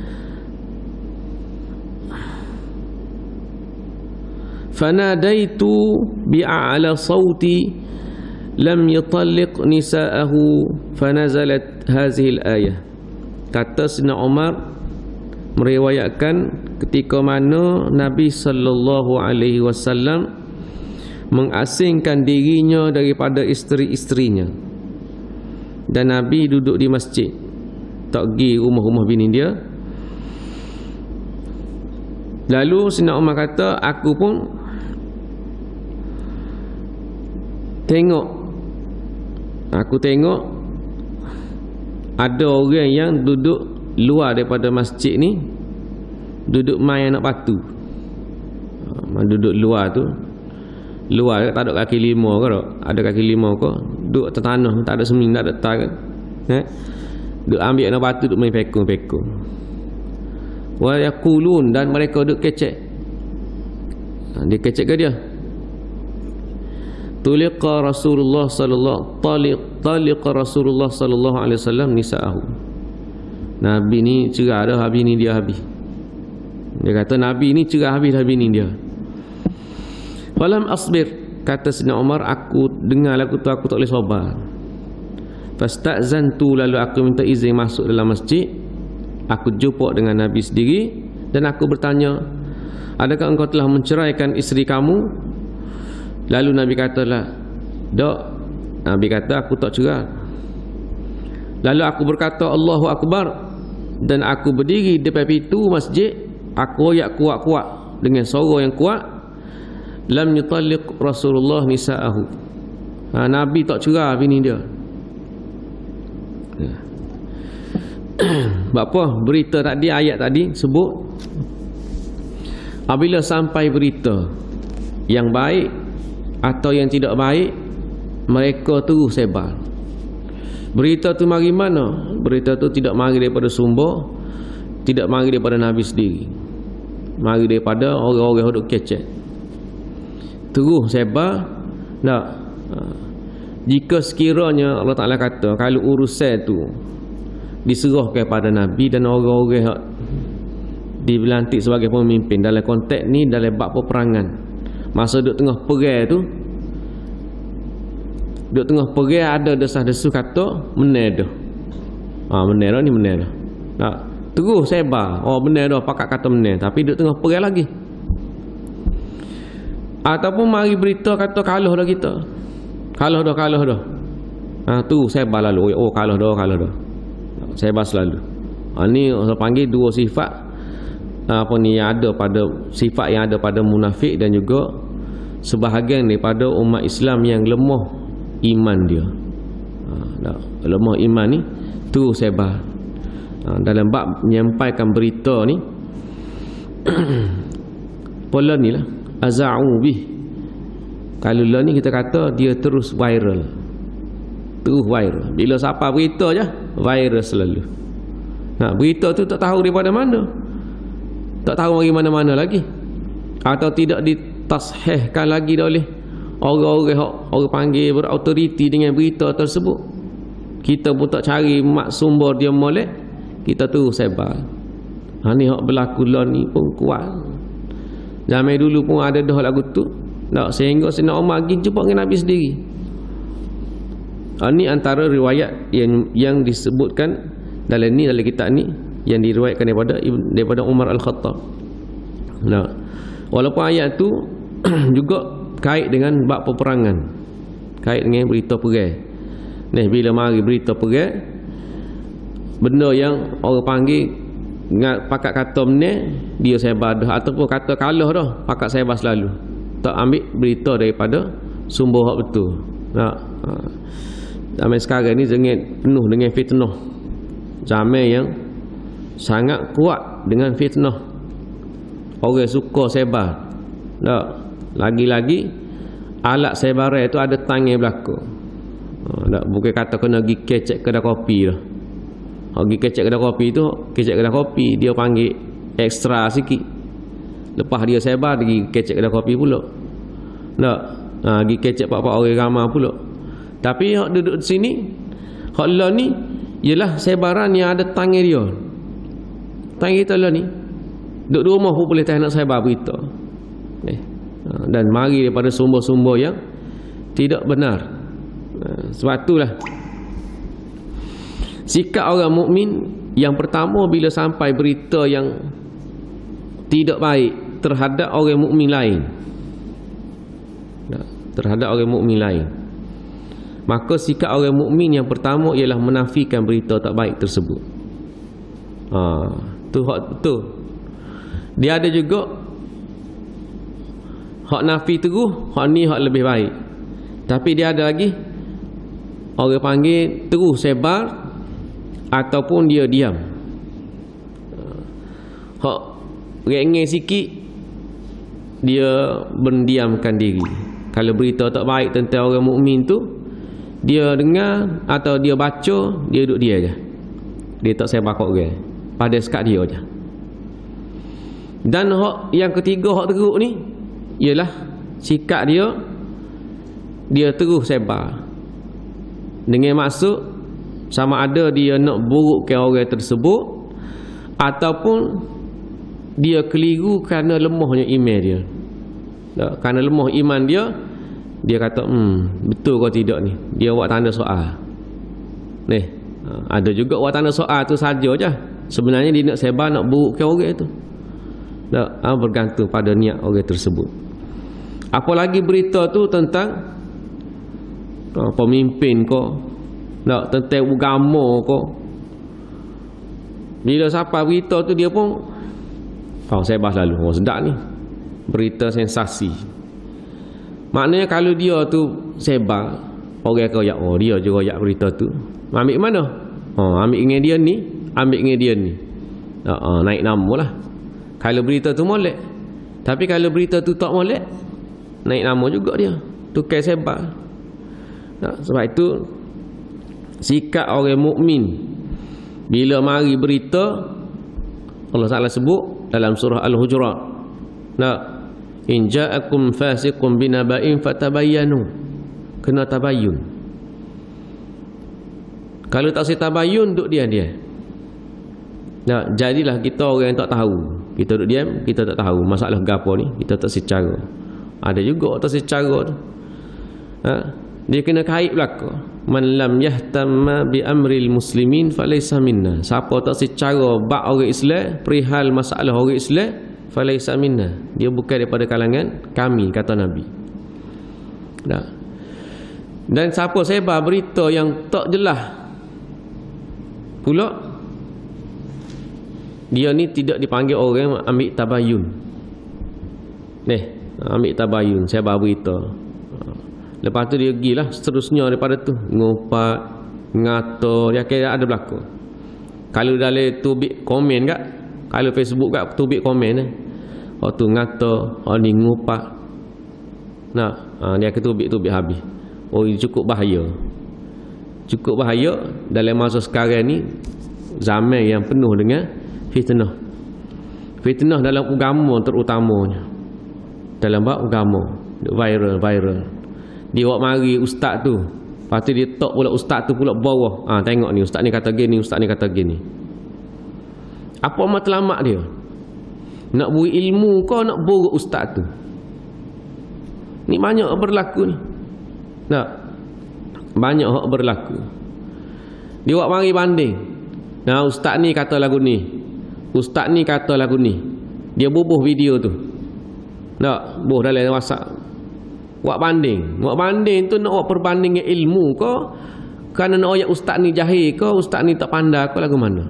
فناديت بأعلى صوتي لم يطلق نساءه فنزلت هذه الآية kata Sayyidina Umar meriwayatkan ketika mana Nabi sallallahu alaihi wasallam mengasingkan dirinya daripada isteri-isterinya, dan Nabi duduk di masjid, tak pergi rumah-rumah bini dia. Lalu Sayyidina Umar kata, aku pun tengok aku tengok ada orang yang duduk luar daripada masjid ni, duduk main anak batu. Duduk luar tu, luar tak ada kaki lima ke tak? Ada kaki lima ke? Duduk atas tanah, tak ada semin, tak ada tar kan? Eh? Duduk ambil anak batu, duduk main pekong-pekong. Wa yaqulun, dan mereka duduk kecek. Dia kecek ke dia? Tuliqa Rasulullah sallallahu taliq taliqa Rasulullah sallallahu alaihi wasallam nisa'ahu. Nabi ni cerah dah habis ni dia habis. Dia kata Nabi ni cerah habis dah bini dia. Falam asbir, kata Sayyidina Umar, aku dengar lagu tu aku tak boleh sabar. Fasta'zantu, lalu aku minta izin masuk dalam masjid. Aku jumpa dengan Nabi sendiri dan aku bertanya, adakah engkau telah menceraikan isteri kamu? Lalu Nabi katalah, tak. Nabi kata, aku tak cerai. Lalu aku berkata, Allahu Akbar, dan aku berdiri di depan pintu masjid. Aku royak kuat-kuat dengan suara yang kuat, lam yutalliq Rasulullah nisa'ahu. Ha, Nabi tak cerai bini dia. Ya. Apa berita tadi, ayat tadi sebut, apabila sampai berita yang baik atau yang tidak baik, mereka terus sebar. Berita tu mari mana? Berita tu tidak mari daripada sumber, tidak mari daripada Nabi sendiri, mari daripada orang-orang yang duk kecek. Terus sebar. Tak. Jika sekiranya Allah Ta'ala kata kalau urusan tu diserahkan kepada Nabi dan orang-orang yang dilantik sebagai pemimpin dalam konteks ni, dalam bab peperangan, masa duduk tengah perang tu, duduk tengah perang ada desah-desu kata menang dah. Ha, menang dah ni, menang dah. Tak. Terus sebar, oh menang dah, pakat kata menang, tapi duduk tengah perang lagi. Ataupun mari berita kata kalah dah kita. Kalah dah, kalah dah. Ha, tu sebar lalu. Oh kalah dah, kalah dah. Sebar selalu. Ha, ni orang panggil dua sifat apa ni yang ada pada sifat yang ada pada munafik dan juga sebahagian daripada umat Islam yang lemah iman dia. Ha, lemah iman ni tu sebar. Ha, dalam bab menyampaikan berita ni pola ni lah aza'u bih. Kalau lah ni kita kata dia terus viral. Terus viral. Bila siapa berita je viral selalu. Nah, berita tu tak tahu daripada mana. Tak tahu dari mana-mana lagi, atau tidak ditashihkan lagi oleh orang-orang orang panggil berautoriti dengan berita tersebut. Kita pun tak cari mak sumber dia molek, kita terus sebar. Ha, ni hak berlaku lah ni pun kuat. Zaman dulu pun ada dah lagu tu. Tak, sehingga Sayyidina Umar pergi jumpa dengan Nabi sendiri. Ha, ni antara riwayat yang yang disebutkan dalam ni, dalam kitab ni, yang diriwayatkan daripada daripada Umar Al-Khattab. Nah, walaupun ayat tu juga kait dengan bab peperangan, kait dengan berita perang. Nah, bila mari berita perang, benda yang orang panggil pakat kata menang, dia sebar dah, ataupun kata kalah dah, pakat sebar selalu. Tak ambil berita daripada sumber hak betul. Nah, ha. Zaman sekarang ni sangat penuh dengan fitnah. Zaman yang sangat kuat dengan fitnah. Orang suka sebar. Tak. Lagi-lagi alat sebaran itu ada tangan belakang. Tak, bukan kata kena pergi kecek kedai kopi dah. Pergi kecek kedai kopi tu, kecek kedai kopi dia panggil ekstra sikit. Lepas dia sebar, dia pergi kecek kedai kopi pula. Tak. Ha, pergi kecek pak-pak orang ramai pula. Tapi hak duduk di sini, hak lah ni ialah sebaran yang ada tangan dia. Tangan kita lah ni, duduk di rumah pun boleh tak nak sebar berita. Eh. Dan mari daripada sumber-sumber yang tidak benar. Sebab itulah Sikap orang mukmin yang pertama, bila sampai berita yang tidak baik terhadap orang mukmin lain, terhadap orang mukmin lain, maka sikap orang mukmin yang pertama ialah menafikan berita tak baik tersebut. Ha, tu hak tu. Dia ada juga hak nafi terus, hak ni hak lebih baik. Tapi dia ada lagi orang panggil terus sebar ataupun dia diam. Hak rengeng sikit, dia berdiamkan diri. Kalau berita tak baik tentang orang mukmin tu, dia dengar atau dia baca, dia duduk dia je. Dia tak sebar kat orang. Pada sekat dia je. Dan hak yang ketiga, hak teruk ni, ialah sikap dia, dia terus sebar. Dengan maksud sama ada dia nak burukkan orang tersebut ataupun dia keliru kerana lemahnya iman dia. Tak, kerana lemah iman dia, dia kata, hmm, betul ke tidak ni? Dia buat tanda soal. Ni, ada juga buat tanda soal tu saja je. Sebenarnya dia nak sebar, nak burukkan orang tu. Tak, bergantung pada niat orang tersebut. Apalagi berita tu tentang uh, pemimpin kau, tak, tentang agama kau. Bila sampai berita tu, dia pun oh, sebar selalu. Oh, sedap ni, berita sensasi. Maknanya kalau dia tu sebar, orang akan royak, oh dia je royak berita tu. Ambil mana? Oh, ambil dengan dia ni, ambil dengan dia ni. Oh, oh, naik nama lah. Kalau berita tu molek. Tapi kalau berita tu tak molek, naik nama juga dia. Tukar sebar. Nah, sebab itu sikap orang mukmin bila mari berita, Allah Taala sebut dalam surah Al-Hujurat. Nah, in ja'akum fasiqun binaba'in fatabayyanu. Kena tabayyun. Kalau tak si tabayyun, duk dia dia. Nah, jadilah kita orang yang tak tahu. Kita duduk diam, kita tak tahu masalah gapo ni, kita tak secara. Ada juga tak secara tu. Ha? Dia kena kait belaka. Man lam yahtamma bi amril muslimin falaysa minna. Siapa tak secara bab orang Islam, perihal masalah orang Islam, falaysa minna. Dia bukan daripada kalangan kami, kata Nabi. Nah. Dan siapa sebar berita yang tak jelas pula, dia ni tidak dipanggil orang ambil tabayun. Nih, ambil tabayun, sebar berita. Lepas tu dia pergilah seterusnya daripada tu, ngumpat, ngata, dia kira ada berlaku. Kalau dalam tubik komen kat, kalau Facebook kat tubik komen eh. Waktu ngata, oh ni ngumpat. Nah, ha, dia ke tubik-tubik habis. Oh, ini cukup bahaya. Cukup bahaya dalam masa sekarang ni, zaman yang penuh dengan fitnah. Fitnah dalam agama terutamanya. Dalam bab agama, viral, viral. Dia buat mari ustaz tu, lepas tu dia tok pula ustaz tu pula bawah. Ah, ha, tengok ni ustaz ni kata gini, ustaz ni kata gini. Apa matlamat dia? Nak beri ilmu kau, nak buruk ustaz tu? Ni banyak berlaku ni. Tak? Banyak hak berlaku. Dia buat mari banding. Nah, ustaz ni kata lagu ni, ustaz ni kata lagu ni. Dia bubuh video tu. Tak? Bubuh dalam WhatsApp. Buat banding. Buat banding tu nak buat perbanding dengan ilmu kau, kerana nak ayat ustaz ni jahil kau, ustaz ni tak pandai kau, lagu mana?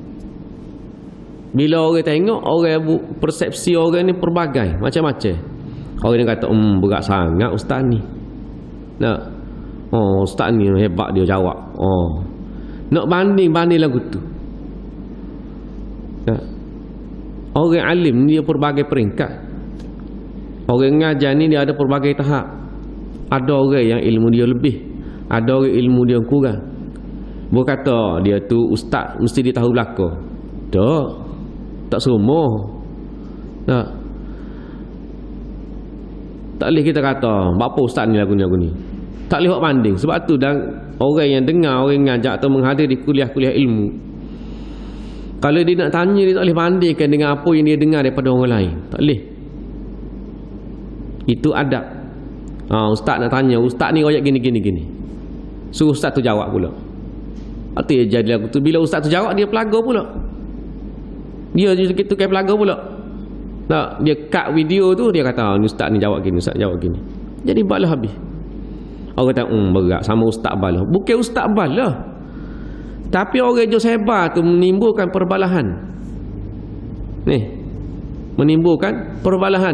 Bila orang tengok, orang persepsi orang ni pelbagai, macam-macam. Orang ni kata, hmm, berat sangat ustaz ni. Tak? Oh, ustaz ni hebat dia jawab. Oh. Nak banding-banding lagu tu. Tak? Orang alim ni dia pelbagai peringkat. Orang ngajar ni dia ada pelbagai tahap. Ada orang yang ilmu dia lebih, ada orang ilmu dia kurang. Bukan kata dia tu ustaz mesti dia tahu belaka. Tak. Tak semua. Tak. Tak boleh kita kata apa ustaz ni lagu ni lagu ni. Tak boleh buat banding. Sebab tu dan orang yang dengar, orang ngajar atau menghadiri kuliah-kuliah ilmu, kalau dia nak tanya, dia tak boleh bandingkan dengan apa yang dia dengar daripada orang lain. Tak boleh. Itu adab. Ha, ustaz nak tanya, ustaz ni royak gini gini gini. Suruh ustaz tu jawab pula. Itu yang jadi lagu tu. Bila ustaz tu jawab, dia pelaga pula. Dia gitu kayak pelaga pula. Tak, dia cut video tu, dia kata, ni ustaz ni jawab gini, ustaz jawab gini. Jadi balah habis. Orang kata, hmm, berat sama ustaz balah. Bukan ustaz balah. Tapi orang jo sebar tu menimbulkan perbalahan. Ni. Menimbulkan perbalahan.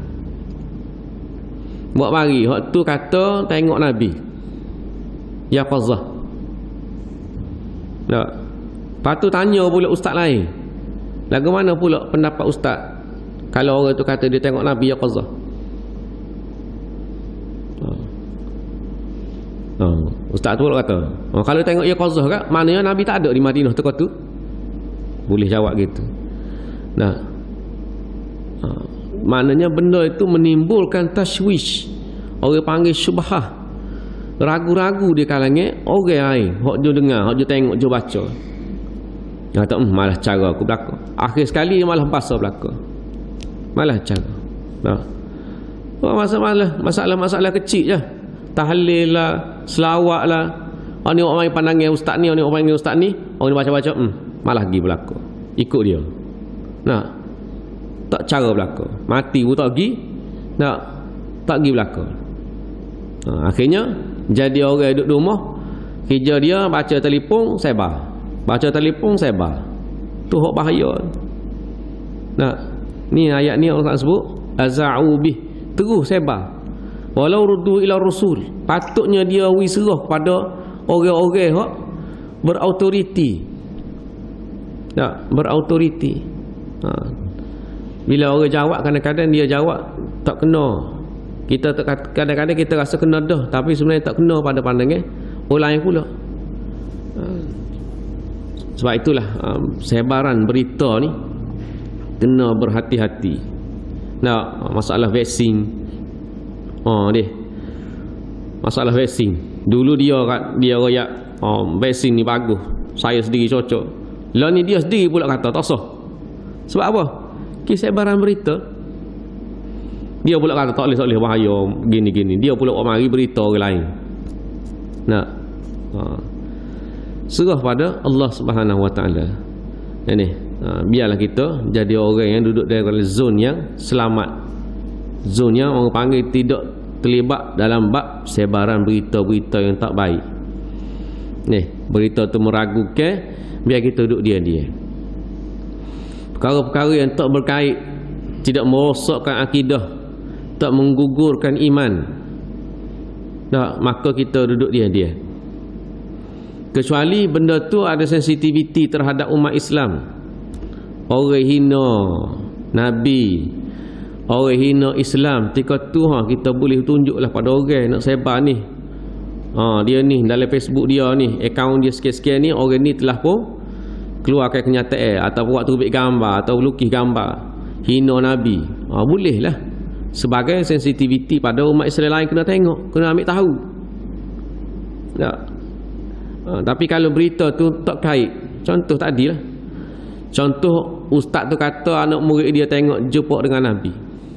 Buat mari, hak tu kata tengok Nabi. Ya qazah. Tak. Lepas tu tanya pula ustaz lain. Lagu mana pula pendapat ustaz kalau orang tu kata dia tengok Nabi ya qazah? Oh. Ustaz tu pula kata, oh, kalau tengok ya qazah kan, maknanya Nabi tak ada di Madinah tu tu. Boleh jawab gitu. Nah. Ha. Maknanya benda itu menimbulkan tashwish. Orang panggil syubhah. Ragu-ragu di kalangan orang lain. Hak dia dengar, hak dia tengok, dia baca. Dia kata, hmm, malah cara aku belakang. Akhir sekali dia malah bahasa belakang. Malah cara. Nah. Masalah masalah-masalah kecil je. Tahlil lah, selawat lah. Orang ni orang main pandangan ustaz ni, orang ni orang panggil ustaz ni, orang ni baca-baca, hmm, malah pergi belakang. Ikut dia. Nah. Tak cara belakang. Mati pun tak pergi. Tak tak pergi belakang. Ha, akhirnya jadi orang duduk rumah, kerja dia baca telefon sebar. Baca telefon sebar. Tu hak bahaya. Nah, ni ayat ni Allah sebut azau bih, terus sebar. Walau ruddu ila rasul. Patutnya dia wisrah kepada orang-orang hak berautoriti. Tak, berautoriti. Ha. Bila orang jawab kadang-kadang dia jawab tak kena. Kita kadang-kadang kita rasa kena dah, tapi sebenarnya tak kena pada pandangan orang lain pula. Sebab itulah um, sebaran berita ni kena berhati-hati. Nah, masalah vaksin. Oh, dia. Masalah vaksin. Dulu dia dia royak, oh, vaksin ni bagus. Saya sendiri cocok. Lah ni dia sendiri pula kata tak sah. Sebab apa? Kisah barang berita. Dia pula kata tak boleh, tak boleh, bahaya gini-gini. Dia pula mari berita orang lain. Nah. Ha. Serah pada Allah Subhanahu Wa Taala. Ini, ha, biarlah kita jadi orang yang duduk dalam zon yang selamat. Zon yang orang panggil tidak terlibat dalam bab sebaran berita-berita yang tak baik. Ni, berita tu meragukan, biar kita duduk dia-dia. Perkara-perkara yang tak berkait, tidak merosakkan akidah, tak menggugurkan iman, tak, maka kita duduk dia-dia. Kecuali benda tu ada sensitiviti terhadap umat Islam. Orang hina Nabi, orang hina Islam, ketika tu ha, kita boleh tunjuklah pada orang nak sebar ni. Ha, dia ni dalam Facebook dia ni, akaun dia sekian-sekian ni, orang ni telah pun keluarkan kenyataan atau buat tubik gambar atau lukis gambar hina Nabi. Ha, boleh lah. Sebagai sensitiviti pada umat Islam lain kena tengok, kena ambil tahu. Tak. Ha, tapi kalau berita tu tak kait, contoh tadi lah. Contoh ustaz tu kata anak murid dia tengok jumpa dengan Nabi.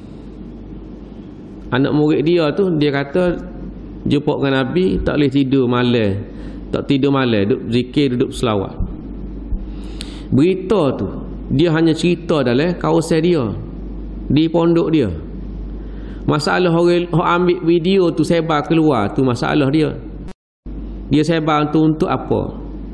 Anak murid dia tu dia kata jumpa dengan Nabi tak boleh tidur malam. Tak tidur malam, duduk zikir, duduk selawat. Berita tu dia hanya cerita dalam kawasan dia, di pondok dia. Masalah orang ambil video tu sebar keluar tu masalah dia. Dia sebar tu untuk apa?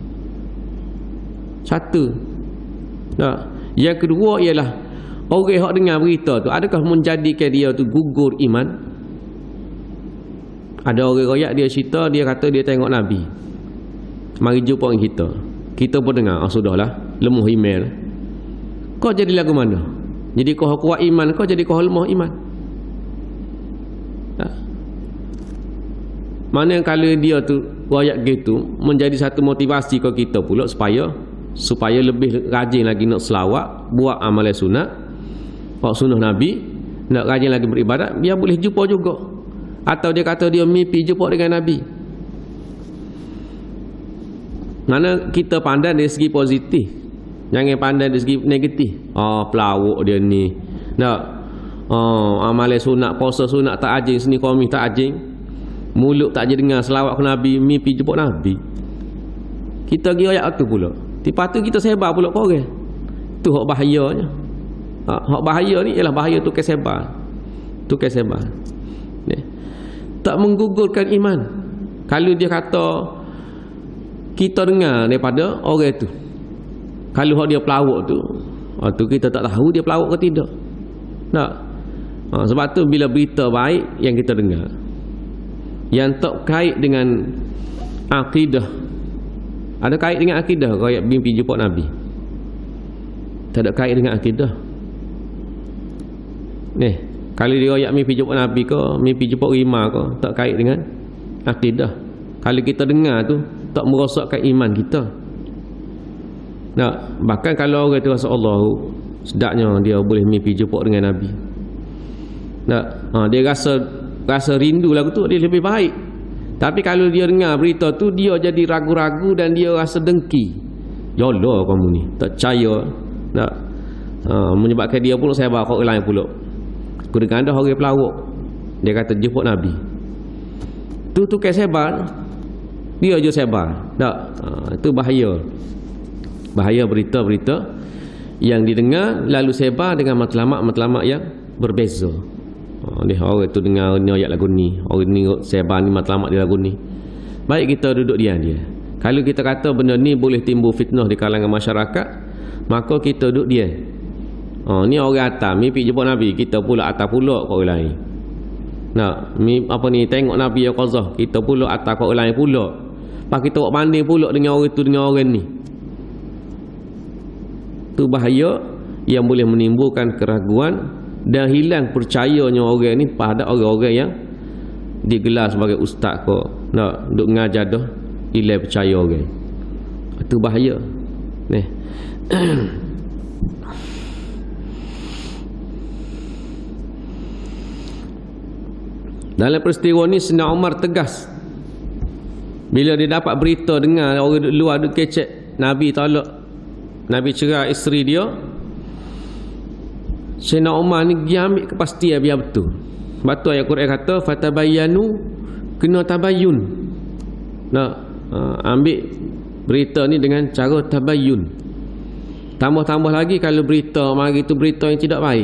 Satu. Tak. Yang kedua ialah orang yang dengar berita tu adakah menjadikan dia tu gugur iman? Ada orang royak dia cerita, dia kata dia tengok Nabi. Mari jumpa dengan kita. Kita pun dengar, ah sudahlah, lemah iman. Kau jadi lagu mana? Jadi kau kuat iman, kau jadi kau lemah iman. Tak. Mana kalau dia tu royak gitu menjadi satu motivasi ke kita pula supaya supaya lebih rajin lagi nak selawat, buat amalan sunat, buat sunnah Nabi, nak rajin lagi beribadat, dia boleh jumpa juga. Atau dia kata dia mimpi jumpa dengan Nabi. Mana kita pandang dari segi positif, jangan pandang dari segi negatif. Oh, pelawak dia ni. Tak. Oh, amalan sunat, puasa sunat tak ajing, seni qawmi tak ajing. Mulut tak je dengar selawat ke Nabi, mimpi jumpa Nabi. kita pergi ayat tu pula. Lepas tu kita sebar pula ke orang. Tu hak bahayanya. Ha, hak bahaya ni ialah bahaya tu kesebar. Tu kesebar. Ni. Tak menggugurkan iman. Kalau dia kata kita dengar daripada orang tu. Kalau hak dia pelawak tu, ha, tu kita tak tahu dia pelawak ke tidak. Tak. Ha, sebab tu bila berita baik yang kita dengar, yang tak kait dengan akidah, ada kait dengan akidah kayak mimpi jumpa Nabi, tak ada kait dengan akidah. Ni, kalau dia royak mimpi jumpa Nabi ke, mimpi jumpa Rima ke, tak kait dengan akidah. Kalau kita dengar tu tak merosakkan iman kita. Nah, bahkan kalau orang tu rasa Allah sedapnya dia boleh mimpi jumpa dengan Nabi. Nah, ha, dia rasa rasa rindu lagu tu, dia lebih baik. Tapi kalau dia dengar berita tu, dia jadi ragu-ragu dan dia rasa dengki. Ya Allah kamu ni, tak percaya. Nah, ha, menyebabkan dia pula saya bawa orang lain pula. Aku dengar ada orang pelawak, dia kata jumpa Nabi. Tu tu kes sebar, dia je sebar. Tak, ha, itu bahaya. Bahaya berita-berita yang didengar lalu sebar dengan matlamat-matlamat yang berbeza. Ha, dia orang tu dengar ni ayat lagu ni, orang ni sebar ni matlamat di lagu ni. Baik kita duduk diam dia. Kalau kita kata benda ni boleh timbul fitnah di kalangan masyarakat, maka kita duduk diam. Ha, ni orang atas mimpi jumpa Nabi, kita pula atas pula kat orang lain. Nak mi apa ni tengok Nabi yang qazah, kita pula atas kat orang lain pula. Pak kita buat banding pula dengan orang tu dengan orang ni. Tu bahaya yang boleh menimbulkan keraguan dan hilang percayanya orang ni pada orang-orang yang digelar sebagai ustaz ko, nak duk ngajar dah hilang percaya orang. Itu bahaya. Ni. Dalam peristiwa ni Sayyidina Umar tegas. Bila dia dapat berita dengar orang luar duk kecek Nabi talak, Nabi cerai isteri dia, Sayyidina Umar ni dia ambil kepastian biar betul. Sebab tu ayat Quran kata fatabayyanu, kena tabayyun. Nak uh, ambil berita ni dengan cara tabayyun. Tambah-tambah lagi kalau berita mari tu berita yang tidak baik,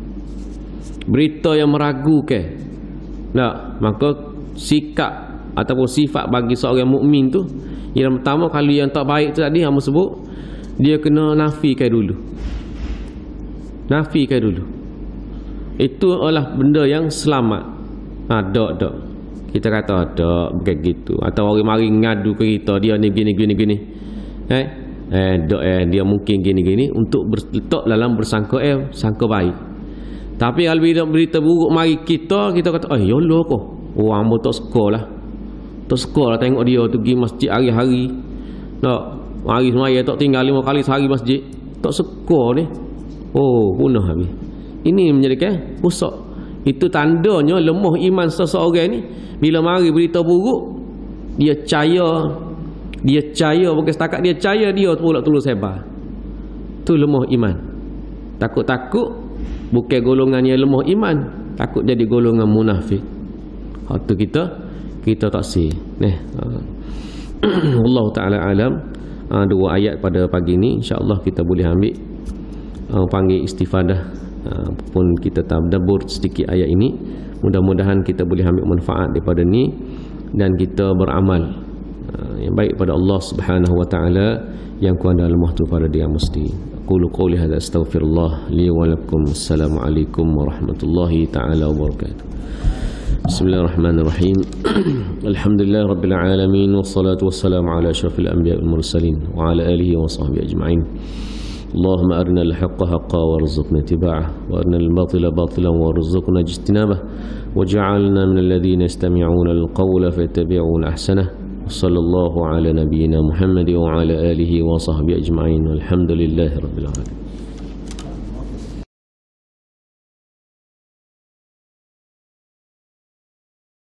berita yang meragukan. Nah, maka sikap ataupun sifat bagi seorang mukmin tu, yang pertama kalau yang tak baik tu tadi hamba sebut, dia kena nafikan dulu. Nafikan dulu. Itu adalah benda yang selamat. Ada ha, tak. Kita kata ada bukan gitu. Atau orang mari ngadu ke kita, dia ni gini gini gini. Eh, eh, dok eh dia mungkin gini gini untuk berletak dalam bersangka eh sangka baik. Tapi kalau bila berita buruk mari kita, kita kata, "Eh, yolo kok. Oh, hamba tak sekolah. Tak sekolah tengok dia tu pergi masjid hari-hari. Tak, hari semaya tak tinggal lima kali sehari masjid. Tak sekolah ni." Oh, punah habis. Ini menjadikan rosak. Itu tandanya lemah iman seseorang ni. Bila mari berita buruk, dia percaya, dia percaya bukan setakat dia percaya, dia pula terus sebar. Tu lemah iman. Takut-takut bukan golongan yang lemah iman, takut jadi golongan munafik. Hak tu kita kita tak sih. Nah, Allah Taala alam. Ha, dua ayat pada pagi ni insya-Allah kita boleh ambil uh, panggil istifadah uh, pun kita tadabbur sedikit ayat ini. Mudah-mudahan kita boleh ambil manfaat daripada ni dan kita beramal uh, yang baik pada Allah Subhanahu wa taala yang kuat dalam mahtu pada dia mesti. Qulu qawli hadza astaghfirullah li wa lakum. Assalamualaikum warahmatullahi taala wabarakatuh. Bismillahirrahmanirrahim. Alhamdulillah rabbil alamin wassalatu wassalamu ala asyrafil anbiya'i wal mursalin wa ala alihi wa sahbihi ajma'in. Allahumma arina al-haqqa haqqan warzuqna ittiba'ah wa arina al-batila batilan warzuqna ijtinabah waj'alna min alladhina yastami'una al-qawla fayattabi'una ahsanah. Sallallahu ala nabiyyina Muhammad wa ala alihi wa sahbihi ajma'in. Walhamdulillahi rabbil alamin.